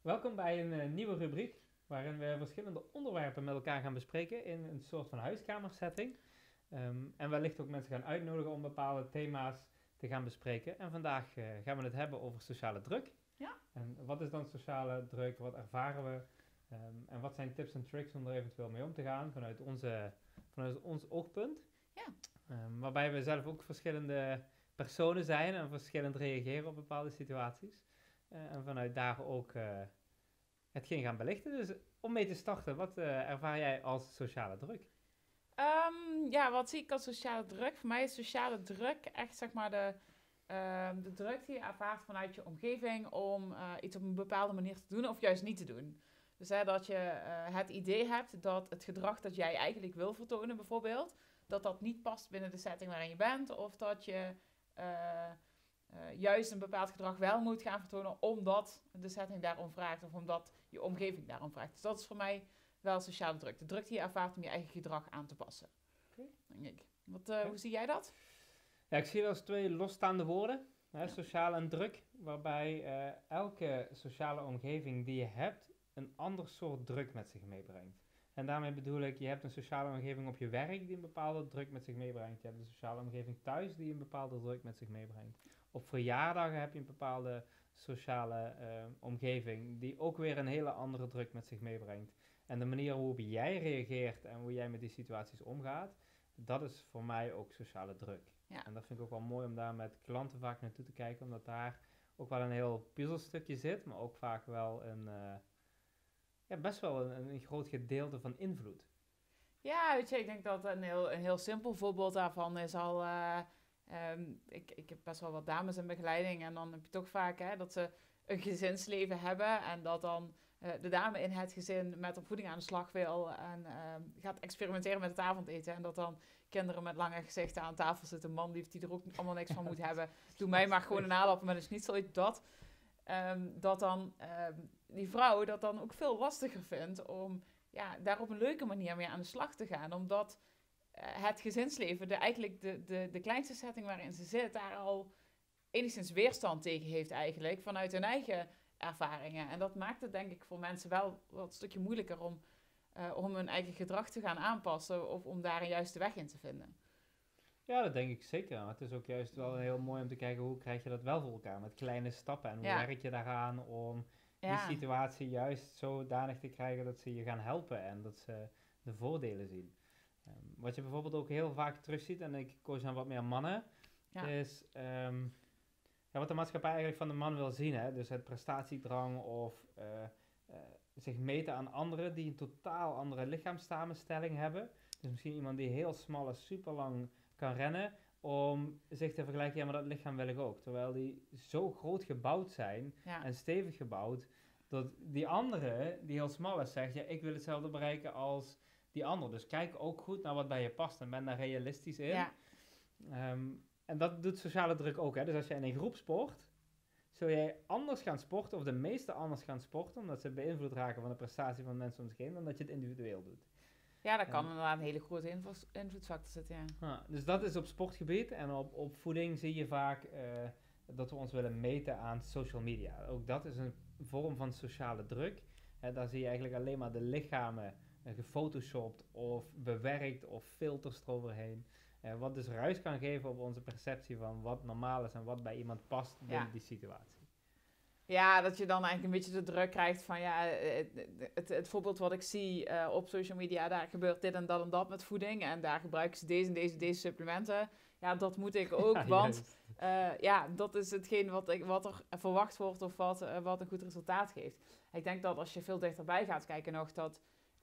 Welkom bij een nieuwe rubriek waarin we verschillende onderwerpen met elkaar gaan bespreken in een soort van huiskamersetting. En wellicht ook mensen gaan uitnodigen om bepaalde thema's te gaan bespreken. En vandaag gaan we het hebben over sociale druk. Ja. En wat is dan sociale druk? Wat ervaren we? En wat zijn tips en tricks om er eventueel mee om te gaan vanuit ons oogpunt? Ja. Waarbij we zelf ook verschillende personen zijn en verschillend reageren op bepaalde situaties. En vanuit daar ook hetgeen gaan belichten. Dus om mee te starten, wat ervaar jij als sociale druk? Wat zie ik als sociale druk? Voor mij is sociale druk echt zeg maar de druk die je ervaart vanuit je omgeving om iets op een bepaalde manier te doen of juist niet te doen. Dus dat je het idee hebt dat het gedrag dat jij eigenlijk wil vertonen bijvoorbeeld, dat niet past binnen de setting waarin je bent. Of dat je juist een bepaald gedrag wel moet gaan vertonen omdat de setting daarom vraagt of omdat je omgeving daarom vraagt. Dus dat is voor mij wel sociale druk. De druk die je ervaart om je eigen gedrag aan te passen. Okay. Denk ik. Hoe zie jij dat? Ja, ik zie dat als twee losstaande woorden. Hè, sociale en druk. Waarbij elke sociale omgeving die je hebt een ander soort druk met zich meebrengt. En daarmee bedoel ik, je hebt een sociale omgeving op je werk die een bepaalde druk met zich meebrengt. Je hebt een sociale omgeving thuis die een bepaalde druk met zich meebrengt. Op verjaardagen heb je een bepaalde sociale omgeving die ook weer een hele andere druk met zich meebrengt. En de manier waarop jij reageert en hoe jij met die situaties omgaat, dat is voor mij ook sociale druk. Ja. En dat vind ik ook wel mooi om daar met klanten vaak naartoe te kijken, omdat daar ook wel een heel puzzelstukje zit, maar ook vaak wel best wel een groot gedeelte van invloed. Ja, weet je, ik denk dat een heel simpel voorbeeld daarvan is al... Ik heb best wel wat dames in begeleiding en dan heb je toch vaak dat ze een gezinsleven hebben en dat dan de dame in het gezin met opvoeding aan de slag wil en gaat experimenteren met het avondeten en dat dan kinderen met lange gezichten aan tafel zitten, man die er ook allemaal niks van moet hebben. Doe mij maar gewoon een aardappel met een schnitzel, dat. Dat dan die vrouw dat dan ook veel lastiger vindt om daar op een leuke manier mee aan de slag te gaan. Omdat het gezinsleven, eigenlijk de kleinste setting waarin ze zit, daar al enigszins weerstand tegen heeft eigenlijk, vanuit hun eigen ervaringen. En dat maakt het denk ik voor mensen wel wat een stukje moeilijker om hun eigen gedrag te gaan aanpassen of om daar een juiste weg in te vinden. Ja, dat denk ik zeker. Maar het is ook juist wel heel mooi om te kijken hoe krijg je dat wel voor elkaar met kleine stappen. En hoe werk je daaraan om die situatie juist zodanig te krijgen dat ze je gaan helpen en dat ze de voordelen zien. Wat je bijvoorbeeld ook heel vaak terugziet, en ik koos dan wat meer mannen, is wat de maatschappij eigenlijk van de man wil zien. Hè? Dus het prestatiedrang of zich meten aan anderen die een totaal andere lichaamssamenstelling hebben. Dus misschien iemand die heel smal en super lang kan rennen, om zich te vergelijken, ja, maar dat lichaam wil ik ook. Terwijl die zo groot gebouwd zijn en stevig gebouwd, dat die andere, die heel smal is, zegt, ja, ik wil hetzelfde bereiken als die ander. Dus kijk ook goed naar wat bij je past en ben daar realistisch in. Ja. En dat doet sociale druk ook. Hè? Dus als je in een groep sport, zul jij anders gaan sporten, of de meesten anders gaan sporten, omdat ze beïnvloed raken van de prestatie van mensen om zich heen, dan dat je het individueel doet. Ja, dat kan inderdaad een hele grote invloedsfactor zitten, dus dat is op sportgebied. En op voeding zie je vaak dat we ons willen meten aan social media. Ook dat is een vorm van sociale druk. Daar zie je eigenlijk alleen maar de lichamen gefotoshopt of bewerkt of filters eroverheen. Wat dus ruis kan geven op onze perceptie van wat normaal is en wat bij iemand past binnen die situatie. Ja, dat je dan eigenlijk een beetje de druk krijgt van het voorbeeld wat ik zie op social media, daar gebeurt dit en dat met voeding en daar gebruiken ze deze en deze supplementen. Ja, dat moet ik ook, want dat is hetgeen wat er verwacht wordt of wat een goed resultaat geeft. Ik denk dat als je veel dichterbij gaat kijken nog, dat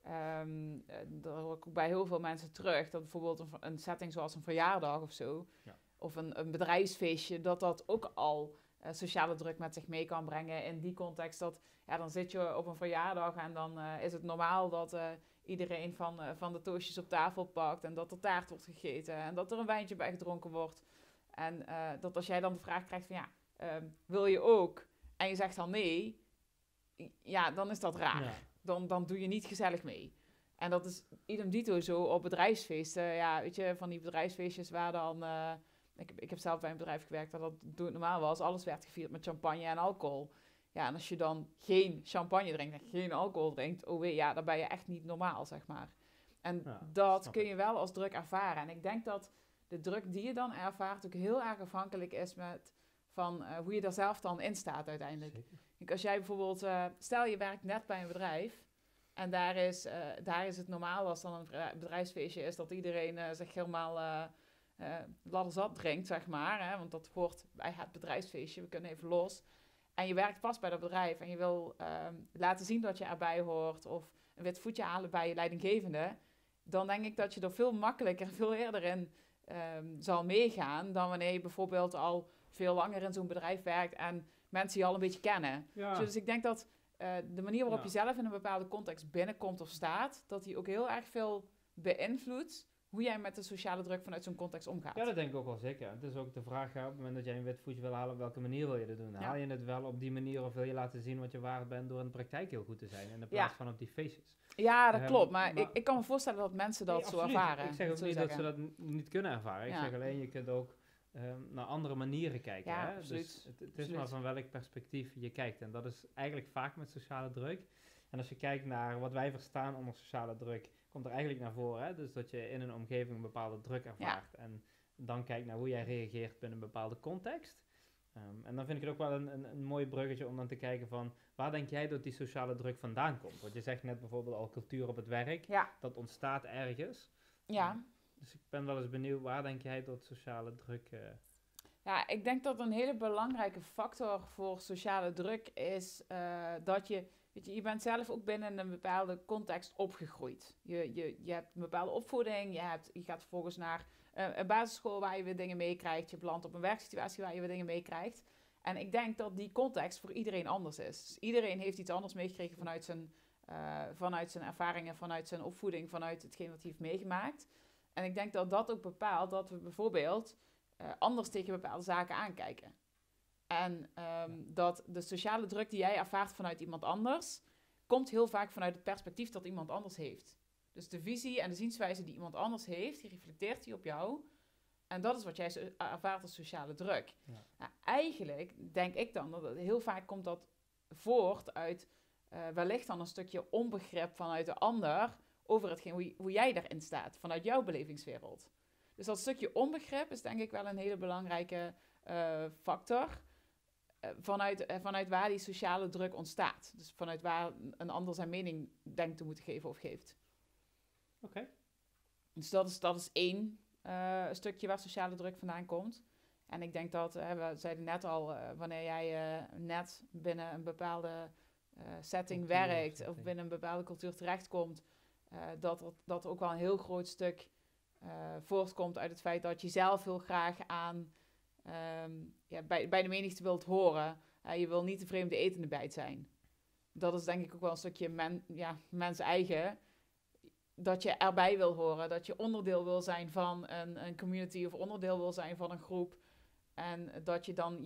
hoor ik ook bij heel veel mensen terug, dat bijvoorbeeld een setting zoals een verjaardag of zo, of een bedrijfsfeestje, dat ook al sociale druk met zich mee kan brengen in die context dat, dan zit je op een verjaardag en dan is het normaal dat iedereen van de toastjes op tafel pakt en dat er taart wordt gegeten en dat er een wijntje bij gedronken wordt. En dat als jij dan de vraag krijgt van wil je ook? En je zegt dan nee, dan is dat raar. Ja. Dan doe je niet gezellig mee. En dat is idem dito zo op bedrijfsfeesten. Weet je, van die bedrijfsfeestjes waar dan... Ik heb zelf bij een bedrijf gewerkt dat doodnormaal was. Alles werd gevierd met champagne en alcohol. Ja, en als je dan geen champagne drinkt en geen alcohol drinkt, oh wee, ja, dan ben je echt niet normaal, zeg maar. En dat kun je wel als druk ervaren. En ik denk dat de druk die je dan ervaart ook heel erg afhankelijk is van hoe je daar zelf dan in staat uiteindelijk. Kijk, als jij bijvoorbeeld, stel je werkt net bij een bedrijf en daar is het normaal als dan een bedrijfsfeestje is dat iedereen zich helemaal ladderzat drinkt, zeg maar. Hè, want dat hoort bij het bedrijfsfeestje, we kunnen even los. En je werkt vast bij dat bedrijf en je wil laten zien dat je erbij hoort of een wit voetje halen bij je leidinggevende, dan denk ik dat je er veel makkelijker, veel eerder in zal meegaan dan wanneer je bijvoorbeeld al veel langer in zo'n bedrijf werkt en mensen je al een beetje kennen. Ja. Dus ik denk dat de manier waarop je zelf in een bepaalde context binnenkomt of staat, dat die ook heel erg veel beïnvloedt hoe jij met de sociale druk vanuit zo'n context omgaat. Ja, dat denk ik ook wel zeker. Het is ook de vraag, op het moment dat jij een wit voetje wil halen, op welke manier wil je dat doen? Haal je het wel op die manier of wil je laten zien wat je waard bent door in de praktijk heel goed te zijn in plaats van op die feestjes? Ja, dat klopt. Maar ik kan me voorstellen dat mensen dat zo ervaren. Ik zeg ook niet dat ze dat niet kunnen ervaren. Ik zeg alleen, je kunt ook naar andere manieren kijken. Ja, hè? absoluut. Dus het is maar van welk perspectief je kijkt. En dat is eigenlijk vaak met sociale druk. En als je kijkt naar wat wij verstaan onder sociale druk, komt er eigenlijk naar voren. Hè? Dus dat je in een omgeving een bepaalde druk ervaart. Ja. En dan kijkt naar hoe jij reageert binnen een bepaalde context. En dan vind ik het ook wel een mooi bruggetje om dan te kijken van, waar denk jij dat die sociale druk vandaan komt? Want je zegt net bijvoorbeeld al cultuur op het werk. Ja. Dat ontstaat ergens. Ja. Dus ik ben wel eens benieuwd, waar denk jij dat sociale druk... Ja, ik denk dat een hele belangrijke factor voor sociale druk is dat je... Weet je bent zelf ook binnen een bepaalde context opgegroeid. Je hebt een bepaalde opvoeding, je gaat vervolgens naar een basisschool waar je weer dingen meekrijgt. Je belandt op een werksituatie waar je weer dingen meekrijgt. En ik denk dat die context voor iedereen anders is. Dus iedereen heeft iets anders meegekregen vanuit zijn ervaringen, vanuit zijn opvoeding, vanuit hetgeen wat hij heeft meegemaakt. En ik denk dat dat ook bepaalt dat we bijvoorbeeld anders tegen bepaalde zaken aankijken. En dat de sociale druk die jij ervaart vanuit iemand anders, komt heel vaak vanuit het perspectief dat iemand anders heeft. Dus de visie en de zienswijze die iemand anders heeft, die reflecteert die op jou. En dat is wat jij ervaart als sociale druk. Ja. Nou, eigenlijk denk ik dan dat heel vaak komt dat voort uit wellicht dan een stukje onbegrip vanuit de ander over hetgeen hoe jij daarin staat, vanuit jouw belevingswereld. Dus dat stukje onbegrip is denk ik wel een hele belangrijke factor. Vanuit waar die sociale druk ontstaat. Dus vanuit waar een ander zijn mening denkt te moeten geven of geeft. Oké. Dus dat is één stukje waar sociale druk vandaan komt. En ik denk dat, we zeiden net al, wanneer jij net binnen een bepaalde setting werkt of binnen een bepaalde cultuur terechtkomt, dat ook wel een heel groot stuk voortkomt uit het feit dat je zelf heel graag aan bij de menigte wilt horen. Je wil niet de vreemde etende bijt zijn. Dat is denk ik ook wel een stukje mens eigen. Dat je erbij wil horen. Dat je onderdeel wil zijn van een community of onderdeel wil zijn van een groep. En dat je dan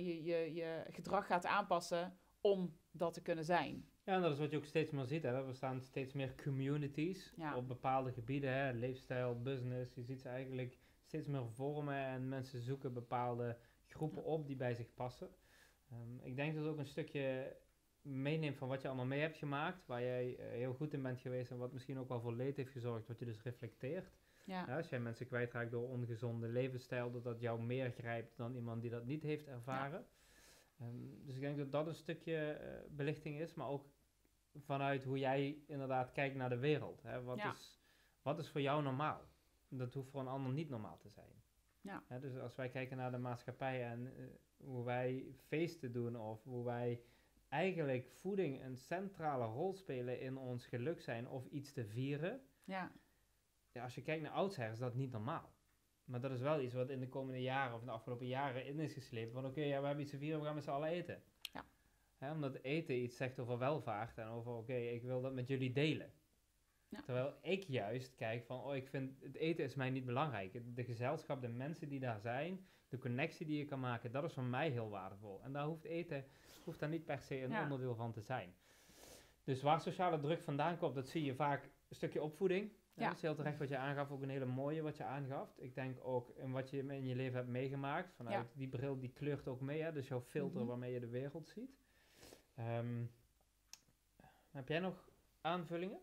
je gedrag gaat aanpassen om dat te kunnen zijn. Ja, en dat is wat je ook steeds meer ziet. Hè? Er bestaan steeds meer communities op bepaalde gebieden. Hè? Leefstijl, business. Je ziet ze eigenlijk steeds meer vormen en mensen zoeken bepaalde groepen op die bij zich passen. Ik denk dat het ook een stukje meeneemt van wat je allemaal mee hebt gemaakt, waar jij heel goed in bent geweest en wat misschien ook wel voor leed heeft gezorgd, wat je dus reflecteert. Ja, als jij mensen kwijtraakt door ongezonde levensstijl, dat jou meer grijpt dan iemand die dat niet heeft ervaren. Ja. Dus ik denk dat dat een stukje belichting is, maar ook vanuit hoe jij inderdaad kijkt naar de wereld. Hè? Wat is voor jou normaal? Dat hoeft voor een ander niet normaal te zijn. Ja. Dus als wij kijken naar de maatschappij en hoe wij feesten doen of hoe wij eigenlijk voeding een centrale rol spelen in ons geluk zijn of iets te vieren. Ja, als je kijkt naar oudsher is dat niet normaal. Maar dat is wel iets wat in de komende jaren of in de afgelopen jaren in is geslepen. Van we hebben iets te vieren, we gaan met z'n allen eten. Ja. Omdat eten iets zegt over welvaart en over ik wil dat met jullie delen. Ja. Terwijl ik juist kijk van, ik vind het eten is mij niet belangrijk. De gezelschap, de mensen die daar zijn, de connectie die je kan maken, dat is voor mij heel waardevol. En daar hoeft daar niet per se een onderdeel van te zijn. Dus waar sociale druk vandaan komt, dat zie je vaak een stukje opvoeding. Ja. Dat is heel terecht wat je aangaf, ook een hele mooie wat je aangaf. Ik denk ook in wat je in je leven hebt meegemaakt, vanuit die bril, die kleurt ook mee. Hè? Dus jouw filter waarmee je de wereld ziet. Heb jij nog aanvullingen?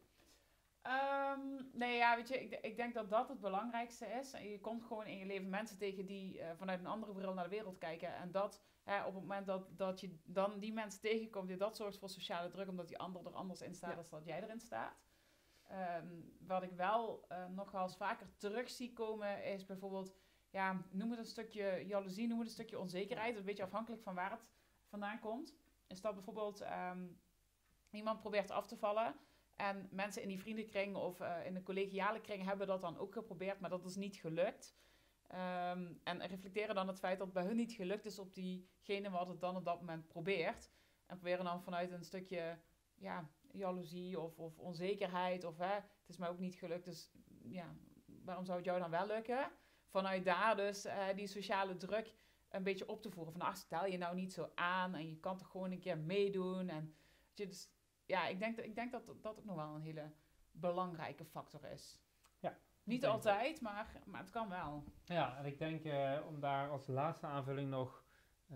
Nee, ja, weet je, ik denk dat dat het belangrijkste is. En je komt gewoon in je leven mensen tegen die vanuit een andere bril naar de wereld kijken. En dat op het moment dat je dan die mensen tegenkomt, dat zorgt voor sociale druk, omdat die ander er anders in staat dan dat jij erin staat. Wat ik wel nog wel eens vaker terug zie komen, is bijvoorbeeld, ja, noem het een stukje jaloezie, noem het een stukje onzekerheid. Een beetje afhankelijk van waar het vandaan komt. Is dat bijvoorbeeld iemand probeert af te vallen. En mensen in die vriendenkring of in de collegiale kring hebben dat dan ook geprobeerd, maar dat is niet gelukt. En reflecteren dan het feit dat het bij hun niet gelukt is op diegene wat het dan op dat moment probeert. En proberen dan vanuit een stukje jaloezie of onzekerheid of het is mij ook niet gelukt, dus ja, waarom zou het jou dan wel lukken? Vanuit daar dus die sociale druk een beetje op te voeren. Van stel je nou niet zo aan en je kan toch gewoon een keer meedoen. En dus ja, ik denk dat dat ook nog wel een hele belangrijke factor is. Ja. Niet altijd, maar het kan wel. Ja, en ik denk om daar als laatste aanvulling nog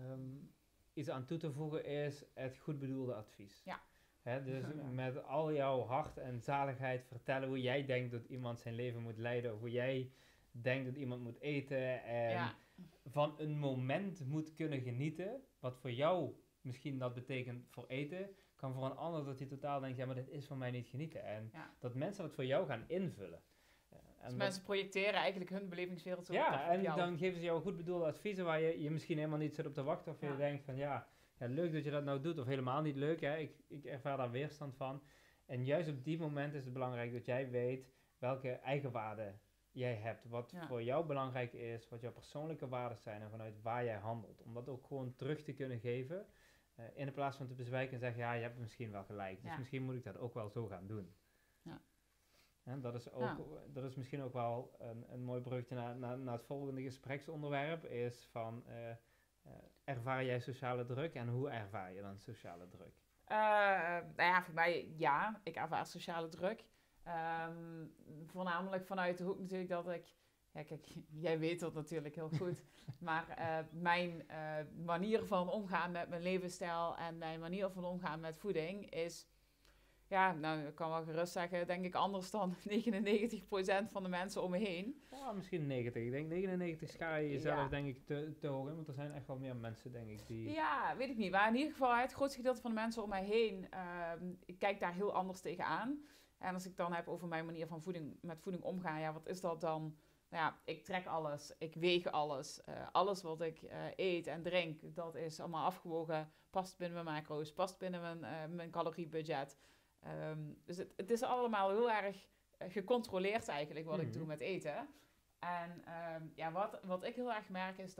iets aan toe te voegen is het goed bedoelde advies. Ja. Dus met al jouw hart en zaligheid vertellen hoe jij denkt dat iemand zijn leven moet leiden, of hoe jij denkt dat iemand moet eten en van een moment moet kunnen genieten, wat voor jou misschien dat betekent voor eten, kan voor een ander dat hij totaal denkt, ja, maar dit is voor mij niet genieten. En dat mensen dat voor jou gaan invullen. Dus mensen projecteren eigenlijk hun belevingswereld zo op jou. Dan geven ze jou goed bedoelde adviezen waar je misschien helemaal niet zit op te wachten. Of je denkt van ja, leuk dat je dat nou doet. Of helemaal niet leuk. Hè? Ik ervaar daar weerstand van. En juist op die moment is het belangrijk dat jij weet welke eigenwaarden jij hebt. Wat voor jou belangrijk is. Wat jouw persoonlijke waarden zijn. En vanuit waar jij handelt. Om dat ook gewoon terug te kunnen geven. In plaats van te bezwijken en zeggen, ja, je hebt misschien wel gelijk. Dus misschien moet ik dat ook wel zo gaan doen. Ja. En dat is misschien ook wel een mooi bruggetje naar het volgende gespreksonderwerp. Is van, ervaar jij sociale druk en hoe ervaar je dan sociale druk? Voor mij ik ervaar sociale druk. Voornamelijk vanuit de hoek natuurlijk dat ik... Ja, kijk, jij weet dat natuurlijk heel goed. Maar mijn manier van omgaan met mijn levensstijl en mijn manier van omgaan met voeding is... Ja, nou, ik kan wel gerust zeggen, denk ik anders dan 99% van de mensen om me heen. Ja, misschien 90. Ik denk 99 schaar je jezelf denk ik te hoog in, want er zijn echt wel meer mensen, denk ik, die... Ja, weet ik niet. Maar in ieder geval, het grootste gedeelte van de mensen om mij heen, ik kijk daar heel anders tegenaan. En als ik dan heb over mijn manier van met voeding omgaan, wat is dat dan? Nou ja, ik trek alles, ik weeg alles. Alles wat ik eet en drink, dat is allemaal afgewogen, past binnen mijn macro's, past binnen mijn caloriebudget. Dus het is allemaal heel erg gecontroleerd eigenlijk wat ik doe met eten. En wat ik heel erg merk is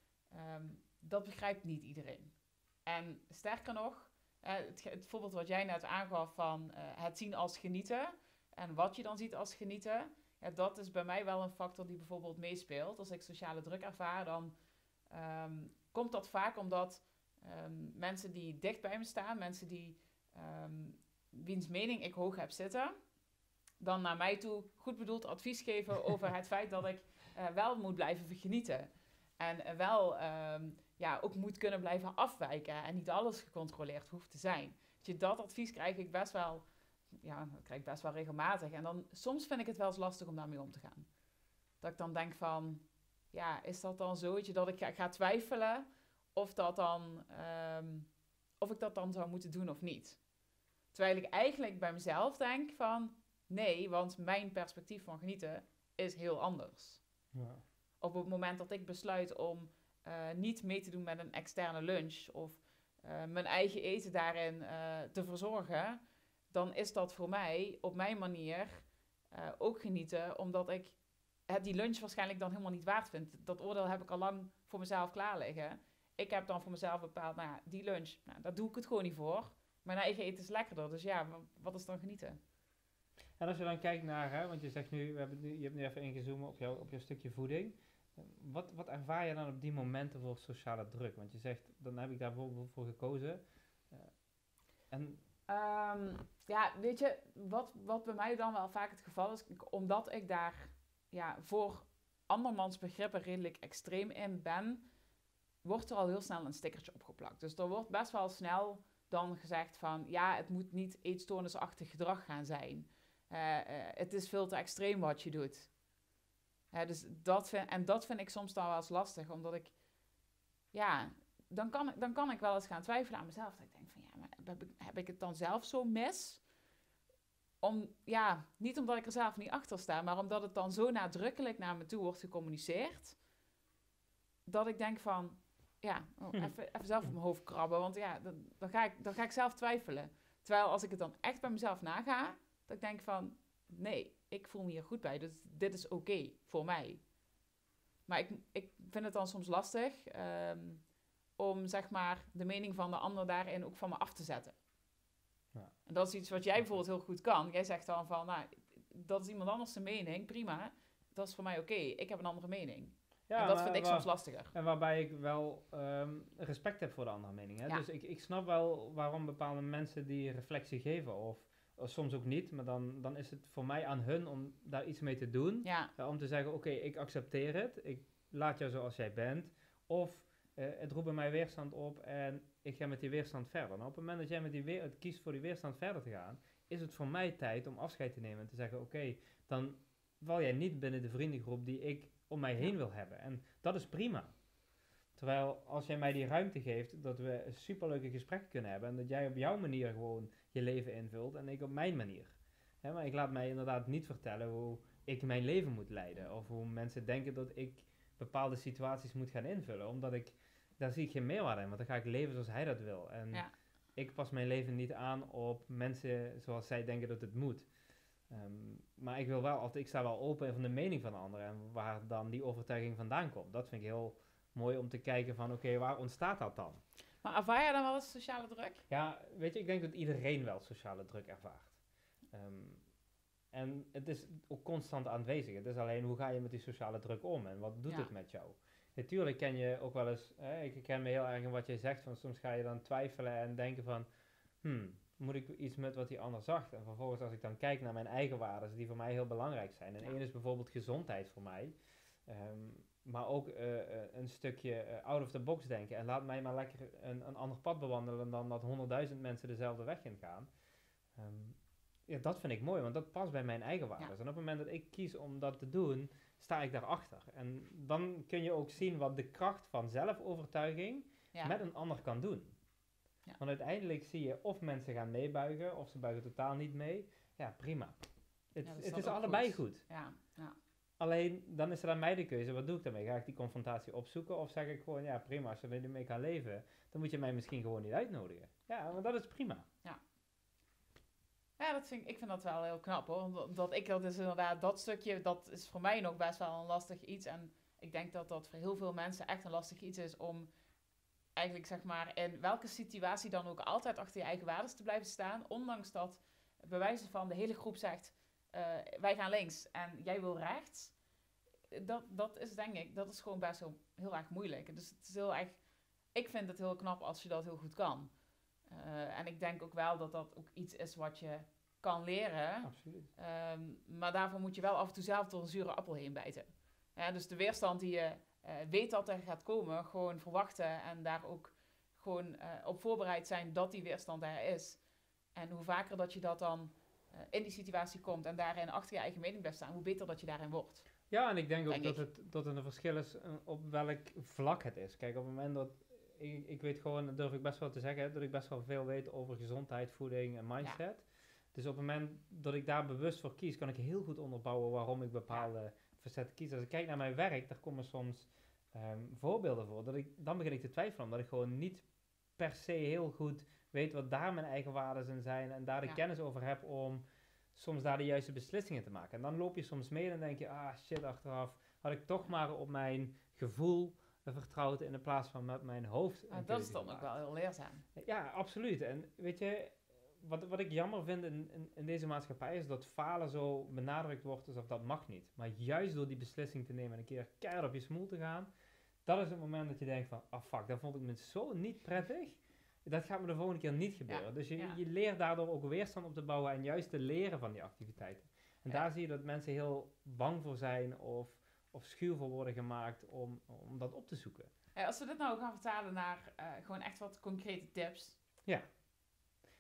dat begrijpt niet iedereen. En sterker nog, het voorbeeld wat jij net aangaf van het zien als genieten en wat je dan ziet als genieten, dat is bij mij wel een factor die bijvoorbeeld meespeelt. Als ik sociale druk ervaar, dan komt dat vaak omdat mensen die dicht bij me staan, mensen die wiens mening ik hoog heb zitten, dan naar mij toe goed bedoeld advies geven over het feit dat ik wel moet blijven genieten. En wel ook moet kunnen blijven afwijken en niet alles gecontroleerd hoeft te zijn. Dus dat advies krijg ik best wel, regelmatig. En dan soms vind ik het wel eens lastig om daarmee om te gaan. Dat ik dan denk van, is dat dan zo dat ik ga twijfelen of ik dat dan zou moeten doen of niet? Terwijl ik eigenlijk bij mezelf denk van, nee, want mijn perspectief van genieten is heel anders. Ja. Op het moment dat ik besluit om niet mee te doen met een externe lunch of mijn eigen eten daarin te verzorgen, dan is dat voor mij op mijn manier ook genieten, omdat ik die lunch waarschijnlijk dan helemaal niet waard vind. Dat oordeel heb ik al lang voor mezelf klaar liggen. Ik heb dan voor mezelf bepaald, die lunch, daar doe ik het gewoon niet voor. Mijn eigen eten is lekkerder, dus wat is dan genieten? En als je dan kijkt naar, want je zegt nu, je hebt nu even ingezoomd op jouw stukje voeding. Wat ervaar je dan op die momenten voor sociale druk? Want je zegt, dan heb ik daar bijvoorbeeld voor gekozen. Weet je, wat bij mij dan wel vaak het geval is, omdat ik daar voor andermans begrippen redelijk extreem in ben, wordt er al heel snel een stickertje opgeplakt. Dus er wordt best wel snel dan gezegd van, ja, het moet niet eetstoornisachtig gedrag gaan zijn. Het is veel te extreem wat je doet. Dus dat vind ik soms dan wel eens lastig, omdat ik, ja, dan kan ik wel eens gaan twijfelen aan mezelf. Dat ik denk van, ja, maar heb ik het dan zelf zo mis? Niet omdat ik er zelf niet achter sta, maar omdat het dan zo nadrukkelijk naar me toe wordt gecommuniceerd, dat ik denk van, even zelf op mijn hoofd krabben, want ja, dan ga ik zelf twijfelen. Terwijl als ik het dan echt bij mezelf naga, dat ik denk van, nee, ik voel me hier goed bij, dus dit is oké voor mij. Maar ik vind het dan soms lastig om, zeg maar, de mening van de ander daarin ook van me af te zetten. Ja. En dat is iets wat jij bijvoorbeeld heel goed kan. Jij zegt dan van, nou, dat is iemand anders zijn mening, prima. Dat is voor mij oké. Ik heb een andere mening. Ja, en dat vind ik soms lastiger. En waarbij ik wel respect heb voor de andere mening. Hè? Ja. Dus ik snap wel waarom bepaalde mensen die reflectie geven. Of soms ook niet. Maar dan is het voor mij aan hun om daar iets mee te doen. Ja. Om te zeggen, oké, ik accepteer het. Ik laat jou zoals jij bent. Of het roept bij mij weerstand op en ik ga met die weerstand verder. Nou, op het moment dat jij kiest voor die weerstand verder te gaan, is het voor mij tijd om afscheid te nemen en te zeggen, oké, dan val jij niet binnen de vriendengroep die ik om mij heen wil hebben. En dat is prima. Terwijl als jij mij die ruimte geeft, dat we superleuke gesprekken kunnen hebben en dat jij op jouw manier gewoon je leven invult en ik op mijn manier. Maar ik laat mij inderdaad niet vertellen hoe ik mijn leven moet leiden of hoe mensen denken dat ik bepaalde situaties moet gaan invullen, omdat daar zie ik geen meerwaarde in, want dan ga ik leven zoals hij dat wil. En ik pas mijn leven niet aan op mensen zoals zij denken dat het moet. Maar ik sta wel open van de mening van de anderen en waar dan die overtuiging vandaan komt. Dat vind ik heel mooi om te kijken van, oké, waar ontstaat dat dan? Maar ervaar jij dan wel eens sociale druk? Ja, weet je, ik denk dat iedereen wel sociale druk ervaart. En het is ook constant aanwezig. Het is alleen, hoe ga je met die sociale druk om en wat doet het met jou? Natuurlijk ken je ook wel eens, ik ken me heel erg in wat je zegt, van soms ga je dan twijfelen en denken van, moet ik iets met wat die ander zegt? En vervolgens als ik dan kijk naar mijn eigen waarden, die voor mij heel belangrijk zijn. En één is bijvoorbeeld gezondheid voor mij, maar ook een stukje out of the box denken. En laat mij maar lekker een ander pad bewandelen dan dat 100.000 mensen dezelfde weg in gaan. Dat vind ik mooi, want dat past bij mijn eigen waarden. En op het moment dat ik kies om dat te doen, sta ik daarachter. En dan kun je ook zien wat de kracht van zelfovertuiging met een ander kan doen. Ja. Want uiteindelijk zie je of mensen gaan meebuigen, of ze buigen totaal niet mee. Ja, prima. Het is allebei goed. Ja. Alleen, dan is er aan mij de keuze, wat doe ik daarmee? Ga ik die confrontatie opzoeken? Of zeg ik gewoon, ja prima, als je er niet mee kan leven, dan moet je mij misschien gewoon niet uitnodigen. Ja, maar dat is prima. Ja, ik vind dat wel heel knap hoor. Dat is inderdaad, dat stukje, dat is voor mij nog best wel een lastig iets. En ik denk dat dat voor heel veel mensen echt een lastig iets is om eigenlijk zeg maar in welke situatie dan ook altijd achter je eigen waarden te blijven staan. Ondanks dat bij wijze van de hele groep zegt, wij gaan links en jij wil rechts. Dat is denk ik, dat is gewoon best wel heel erg moeilijk. Dus het is heel erg, ik vind het heel knap als je dat heel goed kan. En ik denk ook wel dat dat ook iets is wat je kan leren. Absoluut. Maar daarvoor moet je wel af en toe zelf door een zure appel heen bijten. Ja, dus de weerstand die je weet dat er gaat komen, gewoon verwachten en daar ook gewoon op voorbereid zijn dat die weerstand er is. En hoe vaker dat je dat dan in die situatie komt en daarin achter je eigen mening blijft staan, hoe beter dat je daarin wordt. Ja, en ik denk ook dat het een verschil is op welk vlak het is. Kijk, op het moment dat ik weet gewoon, dat durf ik best wel te zeggen, dat ik best wel veel weet over gezondheid, voeding en mindset. Ja. Dus op het moment dat ik daar bewust voor kies, kan ik heel goed onderbouwen waarom ik bepaalde facetten kies. Als ik kijk naar mijn werk, daar komen soms voorbeelden voor. Dan begin ik te twijfelen, omdat ik gewoon niet per se heel goed weet wat daar mijn eigen waarden in zijn en daar de kennis over heb om soms daar de juiste beslissingen te maken. En dan loop je soms mee en denk je, shit, achteraf had ik toch maar op mijn gevoel vertrouwd in plaats van met mijn hoofd. Dat is dan ook wel heel leerzaam. Ja, absoluut. En weet je, wat ik jammer vind in deze maatschappij is dat falen zo benadrukt wordt alsof dat mag niet. Maar juist door die beslissing te nemen en een keer keihard op je smoel te gaan, dat is het moment dat je denkt van, fuck, dat vond ik me zo niet prettig. Dat gaat me de volgende keer niet gebeuren. Ja, dus je leert daardoor ook weerstand op te bouwen en juist te leren van die activiteiten. En daar zie je dat mensen heel bang voor zijn of schuw voor worden gemaakt om dat op te zoeken. Als we dit nou gaan vertalen naar gewoon echt wat concrete tips. Ja.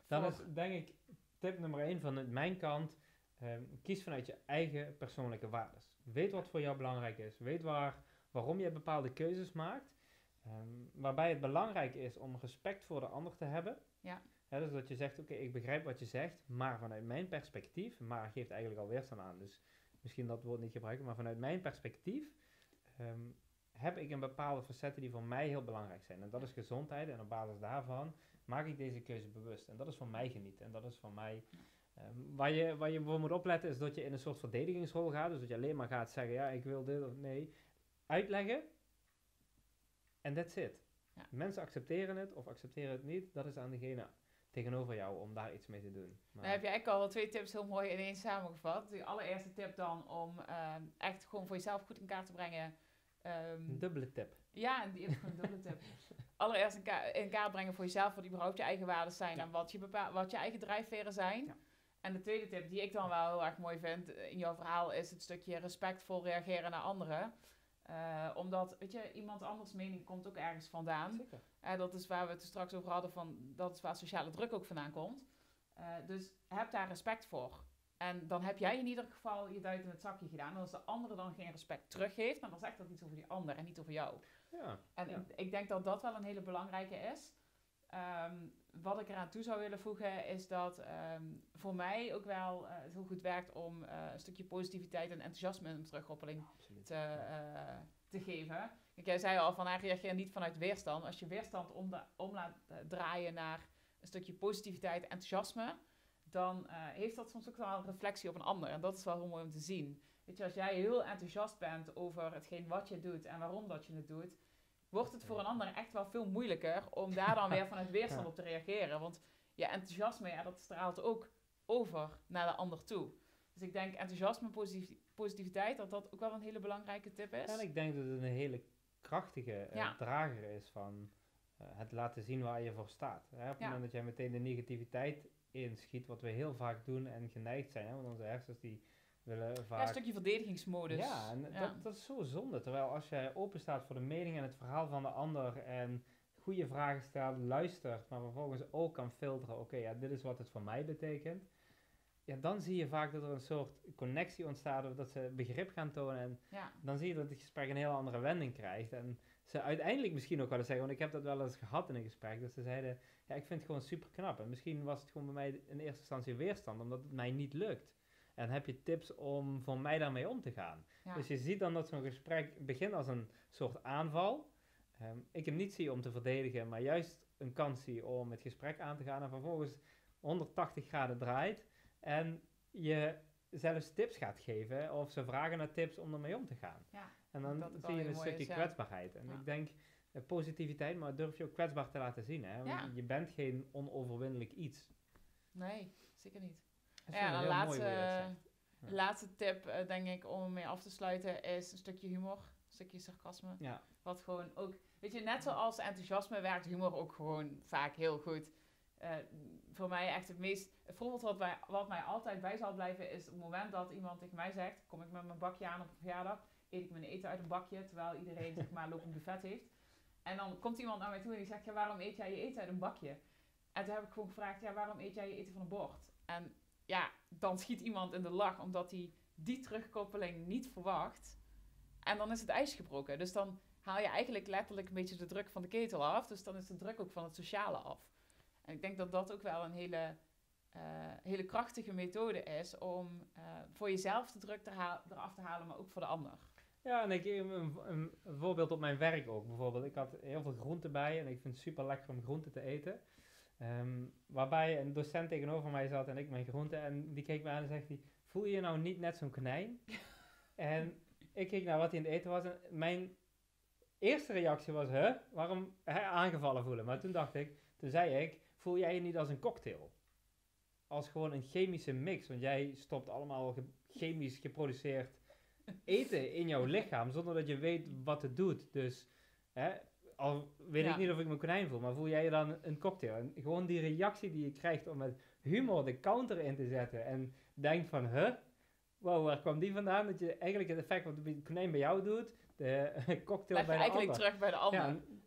Dan is denk ik tip nummer 1 vanuit mijn kant, kies vanuit je eigen persoonlijke waarden. Weet wat voor jou belangrijk is. Weet waarom je bepaalde keuzes maakt. Waarbij het belangrijk is om respect voor de ander te hebben. Ja. Dus dat je zegt, oké, ik begrijp wat je zegt, maar vanuit mijn perspectief, maar geeft eigenlijk al weerstand aan, dus misschien dat woord niet gebruiken, maar vanuit mijn perspectief heb ik een bepaalde facetten die voor mij heel belangrijk zijn. En dat is gezondheid en op basis daarvan maak ik deze keuze bewust. En dat is voor mij genieten. En dat is voor mij... waar je voor moet opletten is dat je in een soort verdedigingsrol gaat. Dus dat je alleen maar gaat zeggen, ja, ik wil dit of nee. Uitleggen. En that's it. Ja. Mensen accepteren het of accepteren het niet. Dat is aan degene tegenover jou om daar iets mee te doen. Maar Dan heb je eigenlijk al 2 tips heel mooi ineens samengevat. De allereerste tip dan om echt gewoon voor jezelf goed in kaart te brengen. Een dubbele tip. Ja, die is gewoon een dubbele tip. Allereerst in kaart brengen voor jezelf wat überhaupt je eigen waarden zijn en wat je eigen drijfveren zijn. Ja. En de tweede tip die ik dan wel heel erg mooi vind in jouw verhaal is het stukje respectvol reageren naar anderen. Omdat, weet je, iemand anders mening komt ook ergens vandaan. Zeker. Dat is waar we het er straks over hadden, dat is waar sociale druk ook vandaan komt. Dus heb daar respect voor. En dan heb jij in ieder geval je duit in het zakje gedaan. En als de andere dan geen respect teruggeeft, dan zegt dat iets over die ander en niet over jou. Ja, en ik denk dat dat wel een hele belangrijke is. Wat ik eraan toe zou willen voegen is dat voor mij ook wel het heel goed werkt om een stukje positiviteit en enthousiasme en terugkoppeling te geven. Kijk, jij zei al van reageer niet vanuit weerstand. Als je weerstand om laat draaien naar een stukje positiviteit en enthousiasme, dan heeft dat soms ook wel een reflectie op een ander. En dat is wel heel mooi om te zien. Weet je, als jij heel enthousiast bent over hetgeen wat je doet en waarom dat je het doet, wordt het voor een ander echt wel veel moeilijker om daar dan weer vanuit weerstand op te reageren. Want je enthousiasme, dat straalt ook over naar de ander toe. Dus ik denk enthousiasme, positiviteit, dat ook wel een hele belangrijke tip is. En ik denk dat het een hele krachtige drager is van het laten zien waar je voor staat. Op het moment dat jij meteen de negativiteit inschiet, wat we heel vaak doen en geneigd zijn, want onze hersens die willen vaak... Ja, een stukje verdedigingsmodus. Ja, en dat is zo zonde. Terwijl als jij open staat voor de mening en het verhaal van de ander en goede vragen stelt, luistert, maar vervolgens ook kan filteren, oké, dit is wat het voor mij betekent. Ja, dan zie je vaak dat er een soort connectie ontstaat of dat ze begrip gaan tonen en dan zie je dat het gesprek een heel andere wending krijgt. En ze uiteindelijk misschien ook wel eens zeggen, want ik heb dat wel eens gehad in een gesprek, dat ze zeiden, ja, ik vind het gewoon super knap. En misschien was het gewoon bij mij in eerste instantie weerstand, omdat het mij niet lukt. En heb je tips om voor mij daarmee om te gaan? Ja. Dus je ziet dan dat zo'n gesprek begint als een soort aanval. Ik hem niet zie om te verdedigen, maar juist een kans zie om het gesprek aan te gaan en vervolgens 180 graden draait en je zelfs tips gaat geven of ze vragen naar tips om ermee om te gaan. Ja, en dan zie je een stukje kwetsbaarheid. En ik denk positiviteit, maar durf je ook kwetsbaar te laten zien. Hè? Want je bent geen onoverwinnelijk iets. Nee, zeker niet. Ja, een laatste tip, denk ik, om mee af te sluiten, is een stukje humor, een stukje sarcasme. Ja. Wat gewoon ook, weet je, net zoals enthousiasme werkt humor ook gewoon vaak heel goed. Voor mij echt het voorbeeld wat mij altijd bij zal blijven, is op het moment dat iemand tegen mij zegt, kom ik met mijn bakje aan op een verjaardag, eet ik mijn eten uit een bakje, terwijl iedereen zeg maar lopend buffet heeft. En dan komt iemand naar mij toe en die zegt, ja, waarom eet jij je eten uit een bakje? En toen heb ik gewoon gevraagd, ja, waarom eet jij je eten van een bord? En ja, dan schiet iemand in de lach, omdat hij die terugkoppeling niet verwacht. En dan is het ijs gebroken. Dus dan haal je eigenlijk letterlijk een beetje de druk van de ketel af. Dus dan is de druk ook van het sociale af. En ik denk dat dat ook wel een hele krachtige methode is om voor jezelf de druk eraf te halen, maar ook voor de ander. Ja, en ik geef een voorbeeld op mijn werk ook. Bijvoorbeeld, ik had heel veel groenten bij en ik vind het super lekker om groenten te eten. Waarbij een docent tegenover mij zat en ik mijn groenten en die keek me aan en zegt hij, voel je je nou niet net zo'n konijn? En ik keek naar wat hij in het eten was en mijn eerste reactie was, waarom aangevallen voelen? Maar toen zei ik, voel jij je niet als een cocktail? Als gewoon een chemische mix, want jij stopt allemaal chemisch geproduceerd eten in jouw lichaam, zonder dat je weet wat het doet. Dus, al weet ik niet of ik me konijn voel, maar voel jij je dan een cocktail? En gewoon die reactie die je krijgt om met humor de counter in te zetten en denkt van, wow, waar kwam die vandaan? Dat je eigenlijk het effect wat de konijn bij jou doet, de cocktail bij de ander. Eigenlijk terug bij de ander.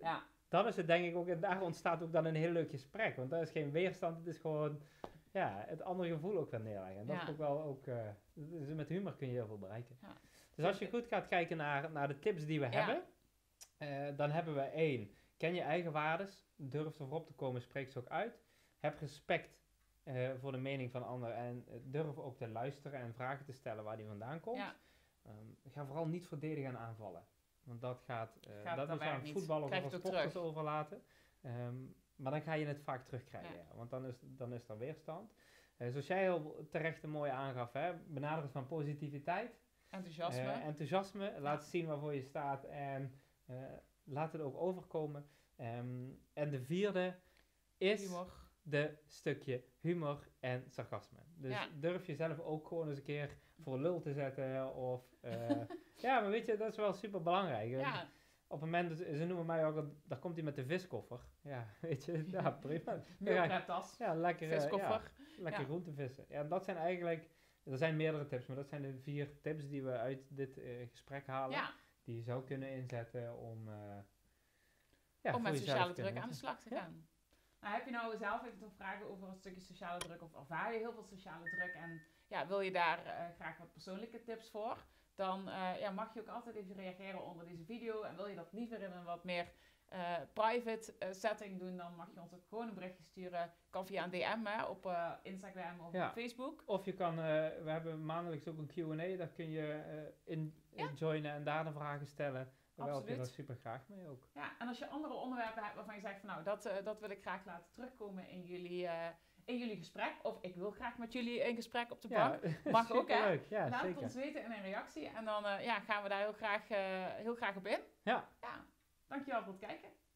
dan is het denk ik ook, en daar ontstaat ook dan een heel leuk gesprek. Want daar is geen weerstand, het is gewoon het andere gevoel ook weer neerleggen. En dat is ook wel dus met humor kun je heel veel bereiken. Ja. Dus als je goed gaat kijken naar de tips die we hebben, dan hebben we 1. Ken je eigen waardes, durf ervoor op te komen, spreek ze ook uit. Heb respect voor de mening van anderen en durf ook te luisteren en vragen te stellen waar die vandaan komt. Ja. Ga vooral niet verdedigen en aanvallen. Want dat dat is aan voetballers of sporters overlaten. Maar dan ga je het vaak terugkrijgen. Ja. Want dan is er weerstand. Zoals jij heel terecht en mooi aangaf, benaderen van positiviteit. Enthousiasme. Laat zien waarvoor je staat en laat het ook overkomen. En de 4e is humor. De stukje humor en sarcasme. Dus durf jezelf ook gewoon eens een keer voor lul te zetten. Of, maar weet je, dat is wel super belangrijk. Ja. Op het moment, ze noemen mij ook, daar komt hij met de viskoffer. Ja, weet je, ja, prima. Meelpreptas. Ja, lekker viskoffer. Lekker groente vissen. Ja, dat zijn eigenlijk, er zijn meerdere tips, maar dat zijn de 4 tips die we uit dit gesprek halen. Ja. Die je zou kunnen inzetten om met sociale druk aan de slag te gaan. Nou, heb je nou zelf even nog vragen over een stukje sociale druk of ervaar je heel veel sociale druk en wil je daar graag wat persoonlijke tips voor? Dan mag je ook altijd even reageren onder deze video. En wil je dat liever in een wat meer private setting doen, dan mag je ons ook gewoon een berichtje sturen. Kan via een DM op Instagram of op Facebook. Of je kan, we hebben maandelijks ook een Q&A, daar kun je in joinen en daar de vragen stellen. Daar help je daar super graag mee ook. Ja, en als je andere onderwerpen hebt waarvan je zegt van dat wil ik graag laten terugkomen in jullie gesprek. Of ik wil graag met jullie in gesprek op de bank. Mag ook, hè? Leuk. Ja, laat het ons weten in een reactie. En dan gaan we daar heel graag op in. Ja. Dankjewel voor het kijken.